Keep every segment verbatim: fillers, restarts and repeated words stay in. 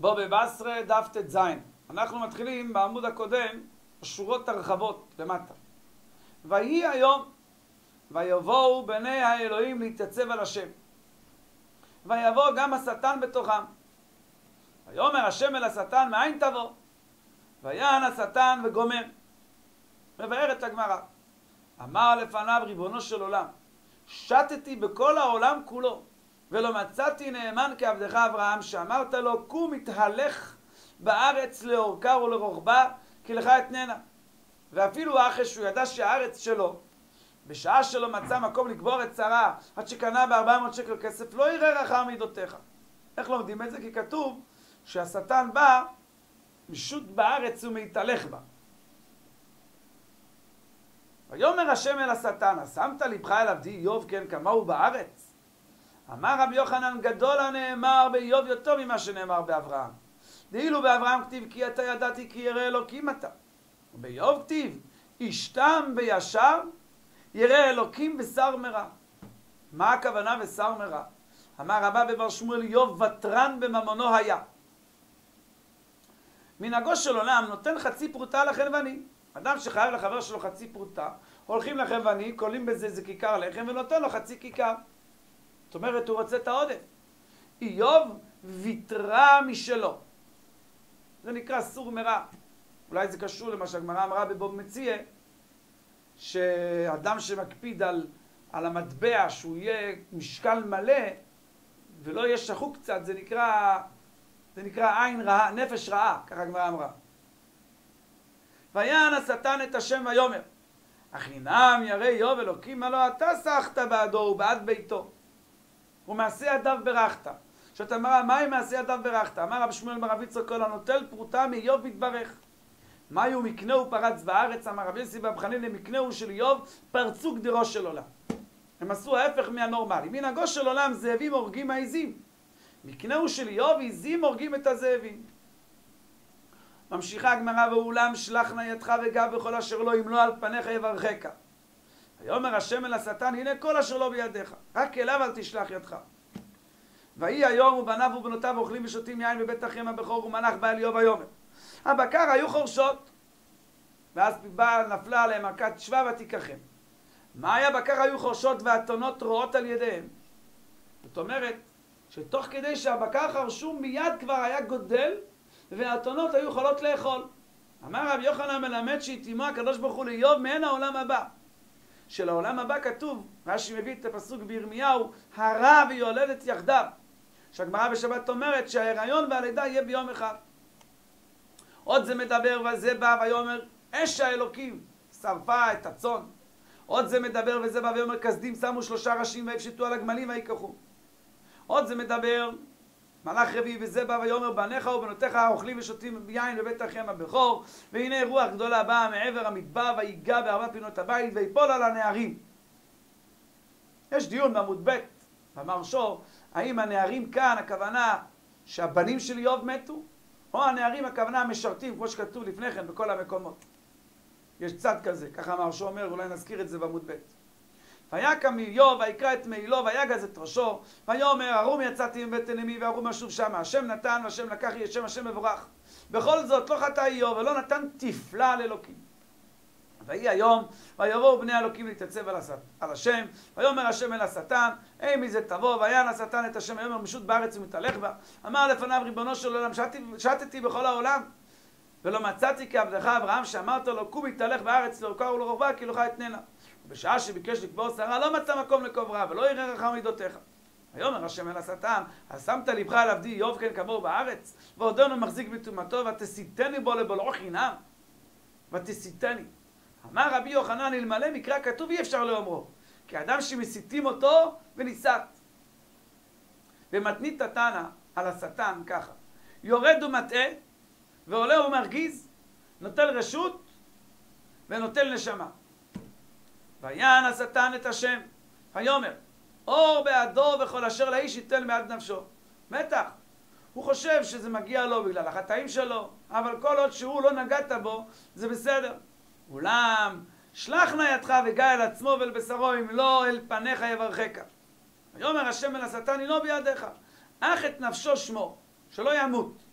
בוא בבסרה דף ט"ז. אנחנו מתחילים בעמוד הקודם, השורות הרחבות למטה. ויהי היום, ויבואו בני האלוהים להתייצב על השם. ויבוא גם השטן בתוכם. ויאמר השם אל השטן, מאין תבוא? ויען השטן וגומר. מבארת הגמרא. אמר לפניו ריבונו של עולם, שתתי בכל העולם כולו, ולא מצאתי נאמן כעבדך אברהם, שאמרת לו, קום התהלך בארץ לאורכה ולרוחבה, כי לך אתננה. ואפילו אחרי שהוא ידע שהארץ שלו, בשעה שלא מצא מקום לקבור את שרה, עד שקנה ב-ארבע מאות שקל כסף, לא יראה רחם מידותיך. איך לומדים את זה? כי כתוב שהשטן בא משוט בארץ ומתהלך בה. ויאמר השם אל השטן, שמת לבך אל עבדי איוב כן כמוהו בארץ? אמר רבי יוחנן, גדול הנאמר באיוב יותר ממה שנאמר באברהם. דאילו באברהם כתיב כי אתה ידעתי כי ירא אלוקים אתה. ובאיוב כתיב איש תם וישר ירא אלוקים בשר מרע. מה הכוונה בשר מרע? אמר רבא בבר שמואל, איוב ותרן בממונו היה. מנהגו של עולם נותן חצי פרוטה לחלבני. אדם שחייב לחבר שלו חצי פרוטה, הולכים לחלבני, קולים בזה איזה כיכר לחם ונותן לו חצי כיכר. זאת אומרת, הוא רוצה את העודף. איוב ויתרה משלו. זה נקרא סור מרע. אולי זה קשור למה שהגמרא אמרה בבוב מציע, שאדם שמקפיד על, על המטבע, שהוא יהיה משקל מלא, ולא יהיה שחוק קצת, זה נקרא, זה נקרא עין רעה, נפש רעה, ככה הגמרא אמרה. ויען השטן את השם ויאמר, החינם ירא איוב אלוקים, הלא אתה שחת בעדו ובעד ביתו. ומעשה ידיו ברכת. שאתה אמרה, מה עם מעשה ידיו ברכת? אמר רב שמואל בר יצחק, כל הנוטל פרוטה מאיוב מתברך. מהי מקנהו פרץ בארץ? אמר רבי יוסי בר חנינא, מקנהו של איוב פרצו גדרו של עולם. הם עשו ההפך מהנורמלי. מנהגו של עולם זאבים הורגים העיזים. מקנהו של איוב עיזים הורגים את הזאבים. ממשיכה הגמרא, ואולם שלח נא ידך וגע בכל אשר לא, אם לא על פניך יברכך. ויאמר השם אל השטן, הנה כל אשר לא בידיך, רק אליו אל תשלח ידך. ויהי היום ובניו ובנותיו אוכלים ושותים יין בבית אחיהם הבכור, ומלאך בא אל איוב ויאמר, הבקר היו חורשות. ואז באה נפלה עליהם מכת שבא ותיקחם. מה היה? הבקר היו חורשות והאתונות רואות על ידיהם. זאת אומרת שתוך כדי שהבקר חרשו מיד כבר היה גודל והאתונות היו יכולות לאכול. אמר רבי יוחנן מלמד שהתאימו הקדוש ברוך הוא לאיוב מעין העולם הבא. שלעולם הבא כתוב, רש"י מביא את הפסוק בירמיהו, הרה ויולדת יחדיו. שהגמרא בשבת אומרת שההיריון והלידה יהיה ביום אחד. עוד זה מדבר וזה בא ויאמר אש האלוקים שרפה את הצאן. עוד זה מדבר וזה בא ויאמר כסדים שמו שלושה ראשים ויפשטו על הגמלים ויקחו. עוד זה מדבר מלאך רביעי וזה בא ויאמר בניך ובנותיך אוכלים ושותים יין בבית אחיהם הבכור, והנה רוח גדולה באה מעבר המדבר ויגע בארבע פינות הבית ויפול על הנערים. יש דיון בעמוד ב' במרשו, האם הנערים כאן הכוונה שהבנים של איוב מתו, או הנערים הכוונה המשרתים כמו שכתוב לפני כן בכל המקומות. יש צד כזה, ככה המרשו אומר, אולי נזכיר את זה בעמוד ב'. ויקם איוב ויקרא את מעילו ויגז את ראשו ויאמר ארום יצאתי מבית אמי וארום אשוב שמה, השם נתן והשם לקח, יהיה שם השם מבורך. בכל זאת לא חטא איוב ולא נתן תפלה על אלוקים. ויהי היום ויבואו בני אלוקים להתייצב על, השט, על השם. ויאמר השם אל השטן, אי מי זה תבוא? ויען השטן את השם ויאמר משוט בארץ ומתהלך בה. אמר לפניו ריבונו של עולם, שתתי, שתתי בכל העולם ולא מצאתי כעבדך אברהם, שאמרת לו קום התהלך בארץ לאורכה ולרוחבה כי לך אתננה. ובשעה שביקש לקבור שרה לא מצא מקום לקוברה ולא ירא רחם מידותיך. ויאמר השם אל השטן, שמת לבך על עבדי איוב כן כמוהו בארץ, ועודנו מחזיק בטומאתו, ותסיתני בו לבולעו חינם. ותסיתני. אמר רבי יוחנן, אלמלא מקרא כתוב אי אפשר לאומרו, כי אדם שמסיתים אותו וניסת. ומתנית תנא על השטן ככה, יורד ומטעה ועולה ומרגיז, נוטל רשות ונוטל נשמה. ויען השטן את השם ויאמר אור בעדו וכל אשר לאיש ייתן בעד נפשו. בטח הוא חושב שזה מגיע לו בגלל החטאים שלו, אבל כל עוד שהוא לא נגעת בו זה בסדר. אולם שלח נא ידך וגע אל עצמו ואל בשרו, אם לא אל פניך יברכך. ויאמר השם אל השטן, אינו בידיך, אך את נפשו שמור שלא ימות,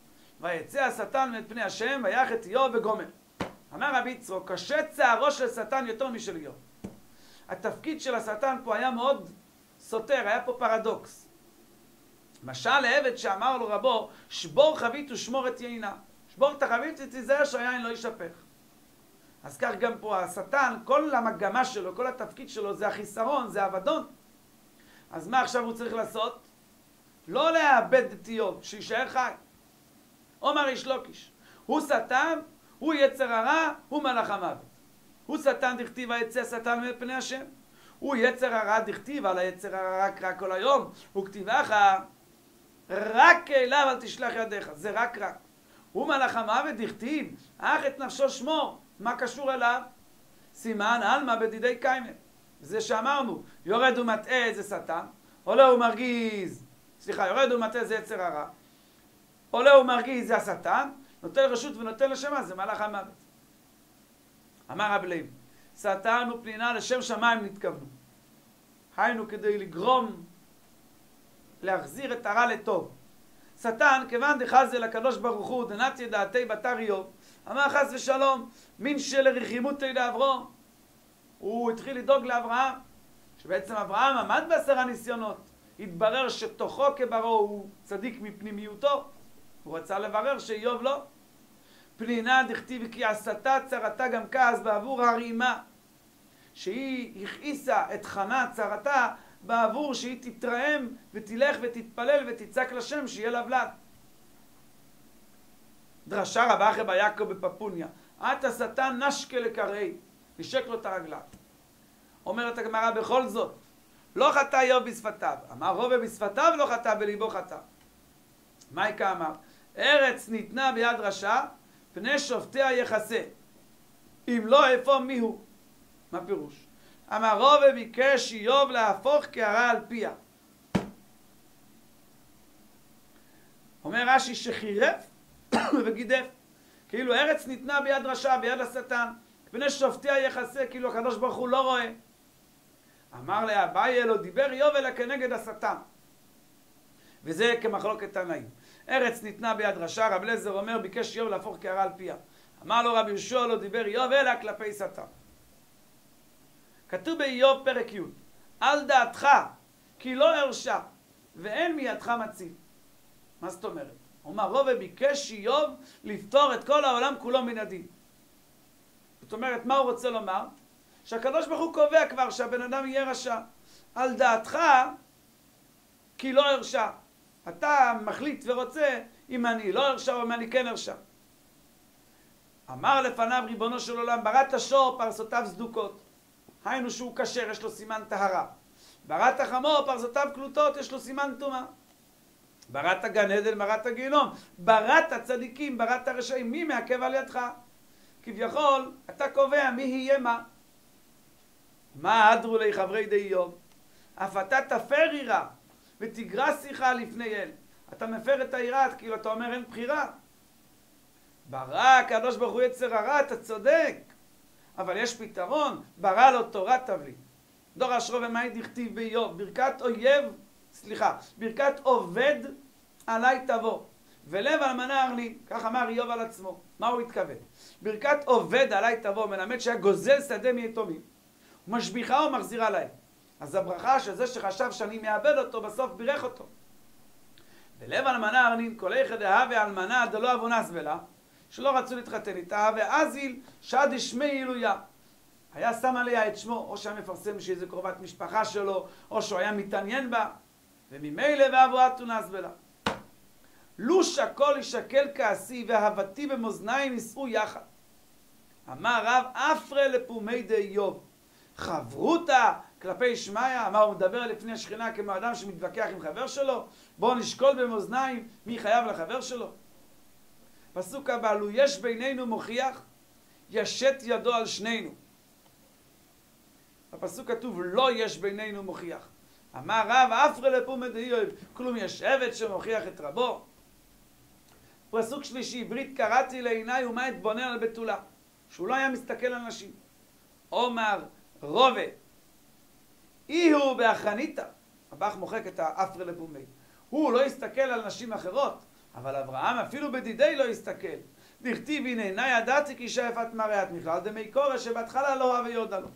ויצא השטן מאת פני השם, ויך את איוב וגומר. אמר רבי יצחק, קשה צערו של שטן יותר משל איוב. התפקיד של השטן פה היה מאוד סותר, היה פה פרדוקס. משל לעבד שאמר לו רבו, שבור חבית ושמור את יינה. שבור את החבית ותיזהר שהיין לא יישפך. אז כך גם פה השטן, כל המגמה שלו, כל התפקיד שלו זה החיסרון, זה האבדון. אז מה עכשיו הוא צריך לעשות? לא לאבד את איוב, שישאר חי. אומר איש לוקיש, הוא שטן, הוא יצר הרע, הוא מלאך המוות. הוא שטן דכתיב ויצא השטן מפני השם. הוא יצר הרע דכתיב על היצר הרע רק רק כל היום. הוא כתיבך רק אליו אל תשלח ידיך. זה רק רק. הוא מלאך המוות דכתיב, אך את נפשו שמור. מה קשור אליו? סימן עלמא בדידי קיימא. זה שאמרנו, יורד ומטעה זה שטן, עולה ומרגיז, סליחה, יורד ומטעה זה יצר הרע, עולה ומרגיז זה השטן, נותן רשות ונותן לשמה, זה מלאך המוות. אמר רב לוי, שטן ופנינה לשם שמיים נתכוונו. היינו כדי לגרום, להחזיר את הרע לטוב. שטן, כיוון דחזה לקדוש ברוך הוא, דנתיה דעתי בתר איוב, אמר חס ושלום, מין של רחימותי לאברהם. הוא התחיל לדאוג לאברהם, שבעצם אברהם עמד בעשרה ניסיונות. התברר שתוכו כברו הוא צדיק מפנימיותו. הוא רצה לברר שאיוב לא. פנינה דכתיב כי עשתה צרתה גם כעס בעבור הרימה, שהיא הכעיסה את חנה צרתה בעבור שהיא תתרעם ותלך ותתפלל ותצעק לשם שיהיה לבלד. דרשה רב אחי ביעקב בפפוניה, את השטן נשקה לקראי, נשק לו את הרגליו. אומרת הגמרא בכל זאת, לא חטא איוב בשפתיו, אמר רובה בשפתיו לא חטא בליבו חטא. מייקה אמר, ארץ ניתנה ביד רשע, פני שופטיה יחסה. אם לא איפה מיהו. מה פירוש? אמר רובה ביקש איוב להפוך קערה על פיה. אומר רש"י שחירף וגידף. כאילו ארץ ניתנה ביד רשע, ביד השטן. פני שופטיה יחסה, כאילו הקדוש ברוך הוא לא רואה. אמר לאביי לא דיבר איוב אלא כנגד השטן. וזה כמחלוקת תנאים. ארץ ניתנה ביד רשע, רב אליעזר אומר ביקש איוב להפוך קערה על פיה. אמר לו רבי יהושע לא דיבר איוב אלא כלפי שטן. כתוב באיוב פרק י' על דעתך כי לא הרשע ואין מידך מציל. מה זאת אומרת? אומר רובה ביקש איוב לפתור את כל העולם כולו מן הדין. זאת אומרת, מה הוא רוצה לומר? שהקדוש ברוך הוא קובע כבר שהבן אדם יהיה רשע. על דעתך כי לא הרשע. אתה מחליט ורוצה אם אני לא הרשע או אם אני כן הרשע. אמר לפניו ריבונו של עולם, בראת שור פרסותיו סדוקות. היינו שהוא כשר, יש לו סימן טהרה. בראת החמור פרסותיו קלוטות, יש לו סימן טומאה. בראת גן עדן, בראת גיהנום. בראת הצדיקים, בראת הרשעים. מי מעכב על ידך? כביכול, אתה קובע מי יהיה מה. מה אדרו לי חברי די איוב? אף אתה תפר יראה ותגרע שיחה לפני אל. אתה מפר את היראה, כאילו אתה אומר אין בחירה. ברא הקדוש ברוך הוא יצר הרע, אתה צודק. אבל יש פתרון, ברא לו תורה תבלי. דור אשרו ומאי דכתיב באיוב, ברכת אויב, סליחה, ברכת עובד עלי תבוא. ולב אלמנה ארלין, כך אמר איוב על עצמו. מה הוא התכוון? ברכת עובד עלי תבוא, מלמד שהיה גוזל שדה מיתומים. משביחה ומחזירה להם. אז הברכה של זה שחשב שאני מאבד אותו, בסוף בירך אותו. ולב אלמנה ארלין, כל איכא דהווה אלמנה דלא אבונס בלה, שלא רצו להתחתן איתה, ואזיל שד שמי עילויה. היה שם עליה את שמו, או שהיה מפרסם שאיזו קרובת משפחה שלו, או שהוא היה מתעניין בה, וממילא ואבואה תונס בלה. לו שקול ישקל כעסי ואהבתי במאזניים יישאו יחד. אמר רב אפרה לפומי די איוב. חברותה כלפי שמעיה, אמר הוא מדבר לפני השכינה כמו אדם שמתווכח עם חבר שלו, בואו נשקול במאזניים מי חייב לחבר שלו. פסוק הבא, לו יש בינינו מוכיח, ישת ידו על שנינו. בפסוק כתוב לא יש בינינו מוכיח. אמר רב אפרה לפומי די איוב, כלום יש עבד שמוכיח את רבו. פסוק שלישי, ברית קראתי לעיניי ומה אתבונן על בתולה, שהוא לא היה מסתכל על נשים. אומר רובה, אי הוא באחניתה, הבח מוחק את האפרה לפומי, הוא לא הסתכל על נשים אחרות, אבל אברהם אפילו בדידי לא הסתכל. דכתיב הנה ידעתי כי שאפת מראת מכלל דמי קורא שבהתחלה לא אוהב ויודע לו.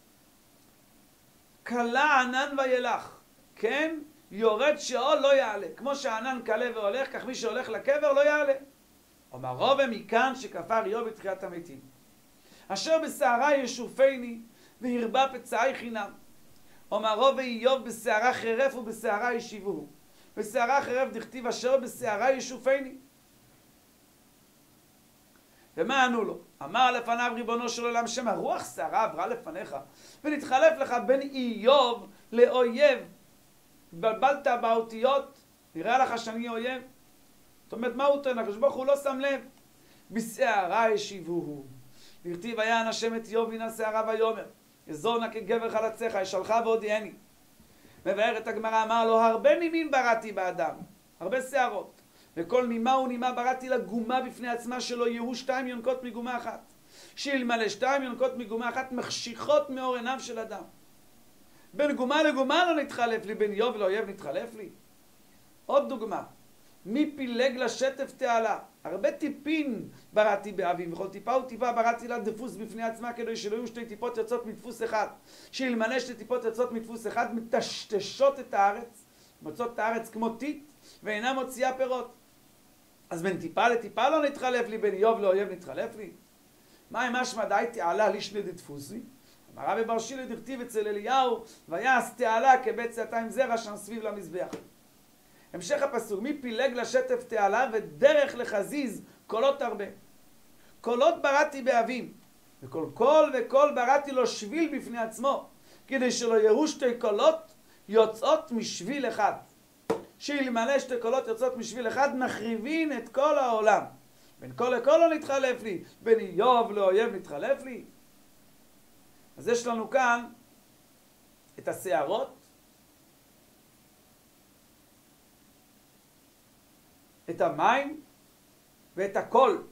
קלה ענן וילך, כן? יורד שאול לא יעלה. כמו שהענן קלה והולך, כך מי שהולך לקבר לא יעלה. אומר רובע מכאן שכפר איוב בתחיית המתים. אשר בסערה ישופני והרבה פצעי חינם. אומר רובע איוב בסערה חרף ובסערה ישיבוהו. בסערה חרף דכתיב אשר בסערה ישופני. ומה ענו לו? אמר לפניו ריבונו של עולם שמה רוח סערה עברה לפניך ונתחלף לך בין איוב לאויב. התבלבלת באותיות, נראה לך שאני אויב? זאת אומרת, מה הוא טוען? הקדוש ברוך הוא לא שם לב. בסערה ישיבוהו. דכתיב ויען השם את איוב מן הסערה ויאמר אזור נא כגבר חלציך אשאלך והודיעני. מבאר את הגמרא, אמר לו הרבה נימים בראתי באדם, הרבה שערות, וכל נימה ונימה בראתי לה גומה בפני עצמה, שלא יהיו שתיים יונקות מגומה אחת, שאלמלא שתיים יונקות מגומה אחת מחשיכות מאור עיניו של אדם. בין גומה לגומה לא נתחלף לי, בין איוב לאויב נתחלף לי. עוד דוגמה, מי פילג לשטף תעלה, הרבה טיפין בראתי באבים, וכל טיפה וטיפה בראתי לה דפוס בפני עצמה, כדי שלא יהיו שתי טיפות יוצאות מדפוס אחד, שאלמלא שתי טיפות יוצאות מדפוס אחד מטשטשות את הארץ, מוצאות את הארץ כמו טיט ואינה מוציאה פירות. אז בין טיפה לטיפה לא נתחלף לי, בין איוב לאויב נתחלף לי. מה אם משמע דאי תעלה לישנה דדפוסי? אמר רבי בר שילה דכתיב אצל אליהו ויעש תעלה כבית שעתיים זרע שם סביב למזבח. המשך הפסוק, מי פילג לשטף תעלה ודרך לחזיז קולות הרבה. קולות בראתי באבים, וכל קול וקול בראתי לו שביל בפני עצמו, כדי שלא יראו שתי קולות יוצאות משביל אחד. שאלמלא שתי קולות יוצאות משביל אחד מחריבין את כל העולם. בין קול לקול לא נתחלף לי, בין איוב לאויב נתחלף לי. אז יש לנו כאן את השערות, את המים ואת הקול.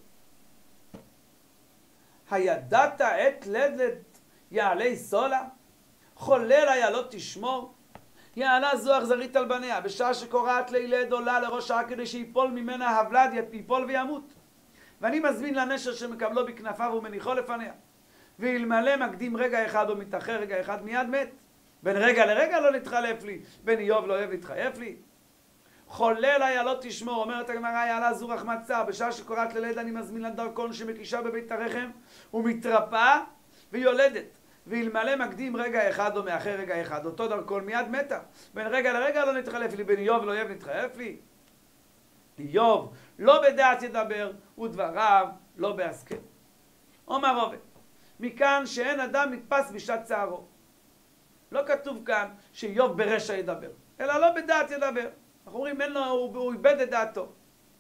הידעת עת לדת יעלי סולה, חולל היה לא תשמור. יעלה זו אכזרית על בניה, בשעה שקוראת לילד עולה לראש ההר כדי שיפול ממנה הבלד, ייפול וימות. ואני מזמין לנשר שמקבלו בכנפיו ומניחו לפניה. ואלמלא מקדים רגע אחד או מתאחר רגע אחד מיד מת. בין רגע לרגע לא נתחלף לי, בין איוב לאויב נתחייף לי. חולל היה לא תשמור, אומרת הגמרא, יעלה זו רחמת צער, בשעה שקוראת ללידה אני מזמין לדרכון שמקישה בבית הרחם ומתרפאה ויולדת. ואלמלא מקדים רגע אחד או מאחר רגע אחד, אותו דרכון מיד מתה. בין רגע לרגע לא נתחלף לי, בין איוב לאויב נתחייף לי. איוב לא בדעת ידבר ודבריו לא בהשכל. אומר רובע, מכאן שאין אדם נתפס בשעת צערו. לא כתוב כאן שאיוב ברשע ידבר, אלא לא בדעת ידבר. אנחנו אומרים, אין לו, הוא, הוא איבד את דעתו.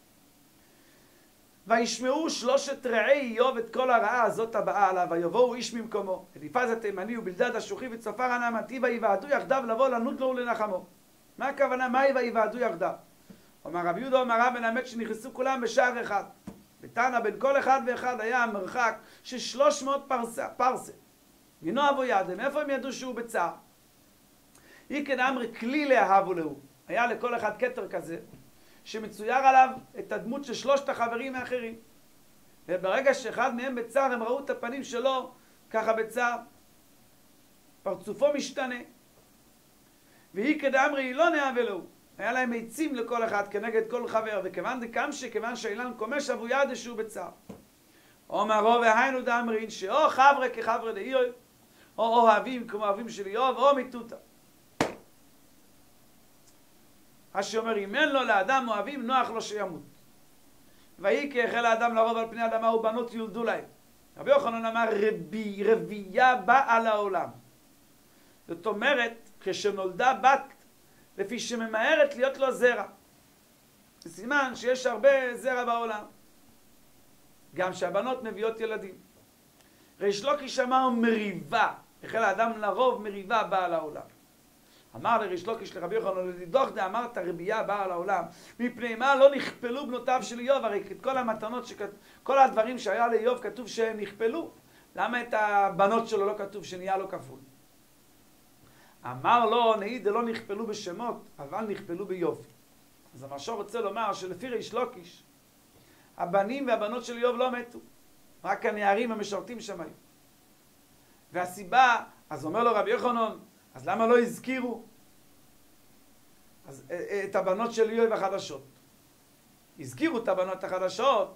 וישמעו שלושת רעי איוב את כל הרעה הזאת הבאה עליו, ויבואו איש ממקומו, אליפז התימני ובלדד השוחי וצופר הנעמתי, ויוועדו יחדיו לבוא לנות לו ולנחמו. מה הכוונה? מהי ויוועדו יחדיו? אומר רבי יהודה אומר רב מלמד שנכנסו כולם בשער אחד. בתנא בין כל אחד ואחד היה המרחק של שלוש מאות פרסה, פרסה. מינו אבו ידם, מאיפה הם ידעו שהוא בצער? איקן אמרי כלי לאהבו להו. היה לכל אחד כתר כזה, שמצויר עליו את הדמות של שלושת החברים האחרים. וברגע שאחד מהם בצער, הם ראו את הפנים שלו ככה בצער. פרצופו משתנה. ואיקן אמרי לא נאהב אלוהו. היה להם עצים לכל אחד כנגד כל חבר, וכיוון דקמשי, כיוון שאילן קומש אבו ידע שהוא בצער. אומר רובע היינו דאמרין שאו חבר'ה כחבר'ה לאיוב, או אוהבים כמו אוהבים של איוב, או מיתותא. אשר אומר, אם אין לו לאדם אוהבים, נוח לו שימות. ויהי כי החל האדם לרוב על פני האדמה ובנות יולדו להם. רבי יוחנן אמר, רבי, רבייה באה לעולם. זאת אומרת, כשנולדה בת, לפי שממהרת להיות לו זרע. זה סימן שיש הרבה זרע בעולם. גם שהבנות מביאות ילדים. ריש לוקיש אמר מריבה. החל האדם לרוב מריבה באה לעולם. אמר לריש לוקיש לרבי יוחנן, לדידוך דאמרת רבייה באה לעולם. מפני מה לא נכפלו בנותיו של איוב? הרי את כל המתנות, שכת... כל הדברים שהיה לאיוב כתוב שהם נכפלו. למה את הבנות שלו לא כתוב שנהיה לו כפול? אמר לו, נהי דלא נכפלו בשמות, אבל נכפלו ביופי. אז המשור רוצה לומר שלפי ריש לוקיש, הבנים והבנות של איוב לא מתו, רק הנערים המשרתים שם היו. והסיבה, אז אומר לו רבי יוחנן, אז למה לא הזכירו אז, את הבנות של איוב החדשות? הזכירו את הבנות החדשות,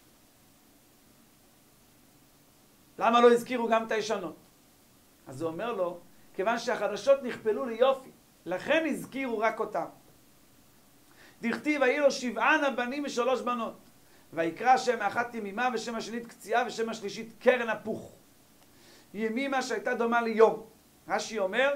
למה לא הזכירו גם את הישנות? אז הוא אומר לו, כיוון שהחדשות נכפלו ליופי, לכן הזכירו רק אותם. דכתיב, היו לו שבען הבנים ושלוש בנות. ויקרא שם האחת ימימה ושם השנית קציעה ושם השלישית קרן הפוך. ימימה שהייתה דומה ליום. רש"י אומר,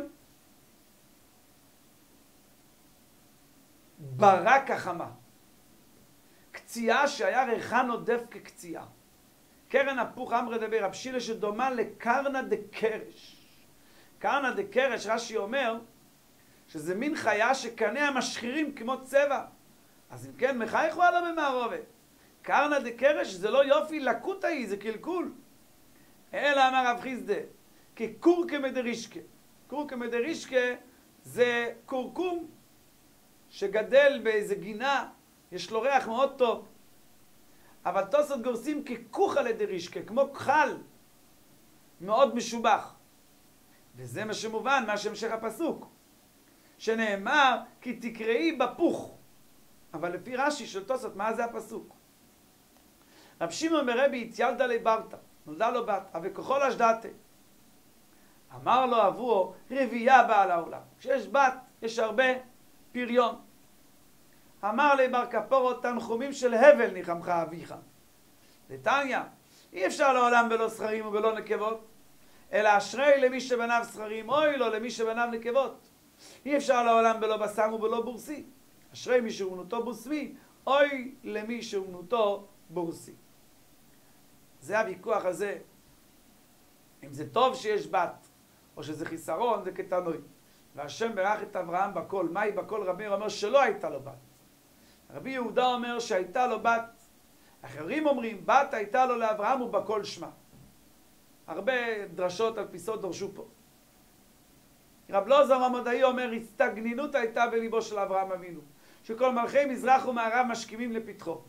ברק החמה. קציעה שהיה ריחה נודף כקציעה. קרן הפוך אמר דבר רב שילה שדומה לקרנה דקרש. קרנה דקרש, רש"י אומר, שזה מין חיה שקניה משחירים כמו צבע. אז אם כן, מחייכו עליו במערובת. קרנה דקרש זה לא יופי לקוט ההיא, זה קלקול. אלא אמר רב חיסדא, כקורקמא דרישקה. קורקמא דרישקה זה קורקום שגדל באיזה גינה, יש לו ריח מאוד טוב. אבל תוספות גורסים ככוחלה דרישקה, כמו כחל, מאוד משובח. וזה מה שמובן, מה שהמשך הפסוק. שנאמר, כי תקראי בפוך. אבל לפי רש"י של תוספות, מה זה הפסוק? רב שמעון ברבי התיילדה לברתא, נולדה לו בת, וככל אשדתה. אמר לו אבוהו, רבייה באה לעולם. כשיש בת, יש הרבה פריון. אמר לי בר כפורות, תנחומים של הבל ניחמך אביך. דתניא, אי אפשר לעולם בלא זכרים ובלא נקבות, אלא אשרי למי שבניו זכרים, אוי לו למי שבניו נקבות. אי אפשר לעולם בלא בסם ובלא בורסי. אשרי מי שאומנותו בוסמי, אוי למי שאומנותו בורסי. זה הוויכוח הזה. אם זה טוב שיש בת, או שזה חיסרון, זה כתנוי. והשם ברך את אברהם בכל. מהי בכל? רבי אומר שלא הייתה לו בת. רבי יהודה אומר שהייתה לו בת. אחרים אומרים, בת הייתה לו לאברהם ובכל שמה. הרבה דרשות על פיסות דורשו פה. רב לוזר המודעי אומר, הסתגנינות הייתה בליבו של אברהם אבינו. שכל מלכי מזרח ומערב משכימים לפתחו.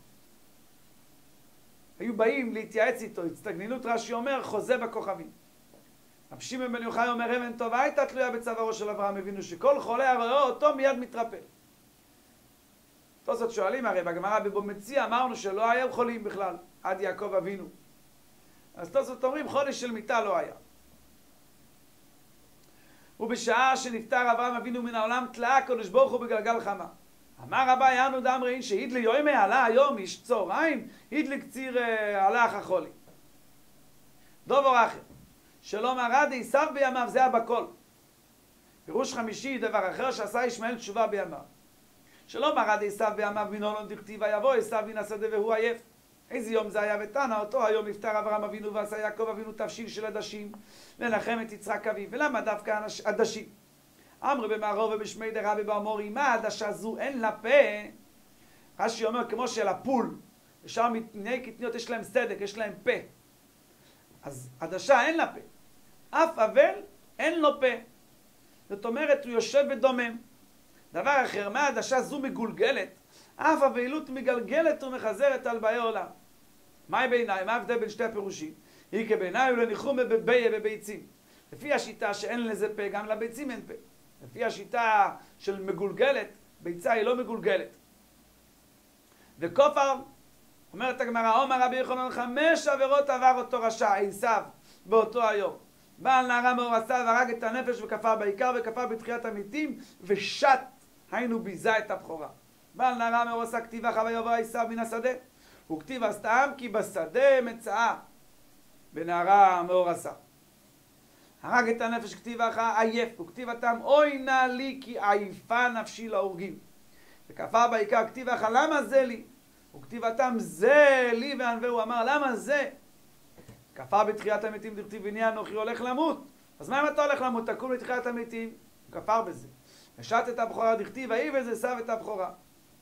היו באים להתייעץ איתו, הצטגנינות רש"י אומר, חוזה בכוכבים. רב שמעון בן יוחאי אומר, אבן טובה הייתה תלויה בצווארו של אברהם אבינו, שכל חולה הרואה אותו מיד מתרפא. תוספות שואלים, הרי בגמרא בבא מציעא אמרנו שלא היו חולים בכלל, עד יעקב אבינו. אז תוספות אומרים, חודש של מיטה לא היה. ובשעה שנפטר אברהם אבינו מן העולם, תלאה הקדוש ברוך הוא בגלגל חמה. אמר רבי יענו דאמרין שהיד לי יומי עלה היום איש צהריים, היד לי קציר אה, הלך החולי. דובר אחר, שלא מרד עשיו בימיו, זה הבכל. פירוש חמישי, דבר אחר שעשה ישמעאל תשובה בימיו. שלא מרד עשיו בימיו מנולון דכתיב יבוא עשיו מן השדה והוא עייף. איזה יום זה היה ותנא? אותו היום נפטר אברהם אבינו ועשה יעקב אבינו תבשיל של עדשים לנחם את יצחק אביו. ולמה דווקא עדשים? אמרו במערוב ובשמי דרבי באמורי, מה העדשה זו? אין לה פה. רש"י אומר כמו שלפול ושאר מיני קטניות יש להם סדק, יש להם פה. אז עדשה אין לה פה. אף אבל אין לו פה. זאת אומרת הוא יושב ודומם. דבר אחר, מה העדשה זו מגולגלת? אף אבלות מגלגלת ומחזרת על באי עולם. מהי בעיניי? מה ההבדל בין שתי הפירושים? היא כבעיניי ולניחום בבייה בביצים. לפי השיטה שאין לזה פה, גם לביצים אין פה. לפי השיטה של מגולגלת, ביצה היא לא מגולגלת. וכופר, אומרת הגמרא, אומר רבי יוחנן, חמש עבירות עבר אותו רשע, עשיו, באותו היום. בעל נערה מאורסה והרג את הנפש וכפר בעיקר וכפר בתחיית המתים ושת, היינו ביזה את הבכורה. בעל נערה מאורסה כתיבה חווה יבוא עשיו מן השדה, וכתיב הסתם כי בשדה מצאה בנערה מאורסה. הרג את הנפש כתיב אחר עייף, וכתיב התם אוי נא לי כי עייפה נפשי להורגים. וכפר בעיקר כתיב אחר למה זה לי? וכתיב התם זה לי וענווהו אמר למה זה? כפר בתחיית המתים דכתיב הנה אנוכי הולך למות. אז מה אם אתה הולך למות? תקום לתחיית המתים. הוא כפר בזה. ושת את הבכורה דכתיב ויהי בזה סב את הבכורה.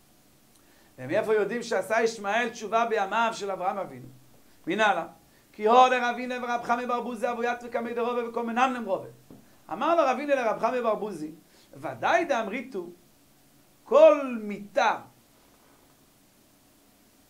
ומאיפה יודעים שעשה ישמעאל תשובה בימיו של אברהם אבינו? מנהלה. כי הוד רבינה ורב חמי בר בוזי אבוית וקמי דרובה וקומנן למרובה. אמר לו רבינה לרב חמי בר בוזי, ודאי דאמריתו, כל מיטה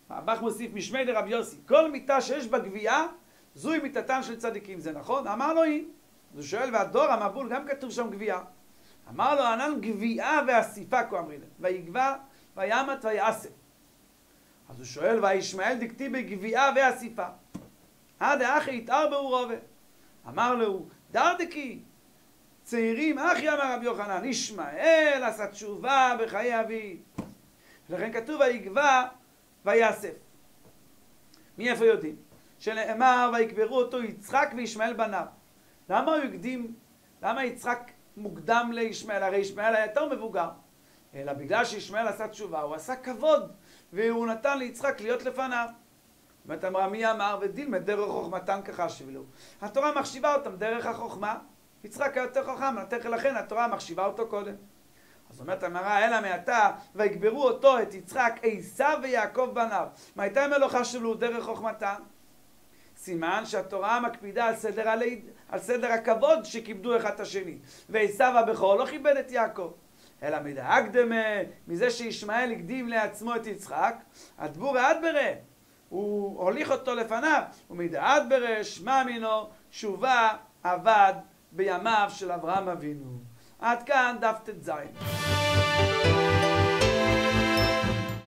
הרב"ח מוסיף משמי לרבי יוסי, כל מיטה שיש בה גבייה, זוהי מיטתם של צדיקים, זה נכון? אמר לו היא. אז הוא שואל, והדור המבול גם כתוב שם גבייה. אמר לו, ענן גבייה ואסיפה כה אמרי להם, ויגבה וימת ויאסף. אז הוא שואל, וישמעאל דכתיב בגבייה ואסיפה. עד האחי יתאר בעורובה. אמר לו, דרדקי, צעירים, אחי אמר רבי יוחנן, ישמעאל עשה תשובה בחיי אביו. ולכן כתוב, ויגבה ויאסף. מי איפה יודעים? שנאמר, ויקברו אותו יצחק וישמעאל בניו. למה הוא הקדים? למה יצחק מוקדם לישמעאל? הרי ישמעאל היה יותר מבוגר. אלא בגלל שישמעאל עשה תשובה, הוא עשה כבוד, והוא נתן ליצחק להיות לפניו. זאת אמרה, מי אמר ודילמד דרך חוכמתן כחשיב לו. התורה מחשיבה אותם דרך החוכמה. יצחק היה יותר חכם, לכן התורה מחשיבה אותו קודם. אז אומרת המראה, אלא מעתה, ויקברו אותו, את יצחק, עשיו ויעקב בניו. מה הייתה אם לא חשוב לו דרך חוכמתן? סימן שהתורה מקפידה על סדר, הליד, על סדר הכבוד שכיבדו אחד את השני. ועשיו הבכור לא כיבד את יעקב. אלא מדאגדמה, מזה שישמעאל הקדים לעצמו את יצחק, הדבור אדברה, הוא הוליך אותו לפניו, ומדאדברה שמע מינו, שובה עבד בימיו של אברהם אבינו. עד כאן דף ט"ז.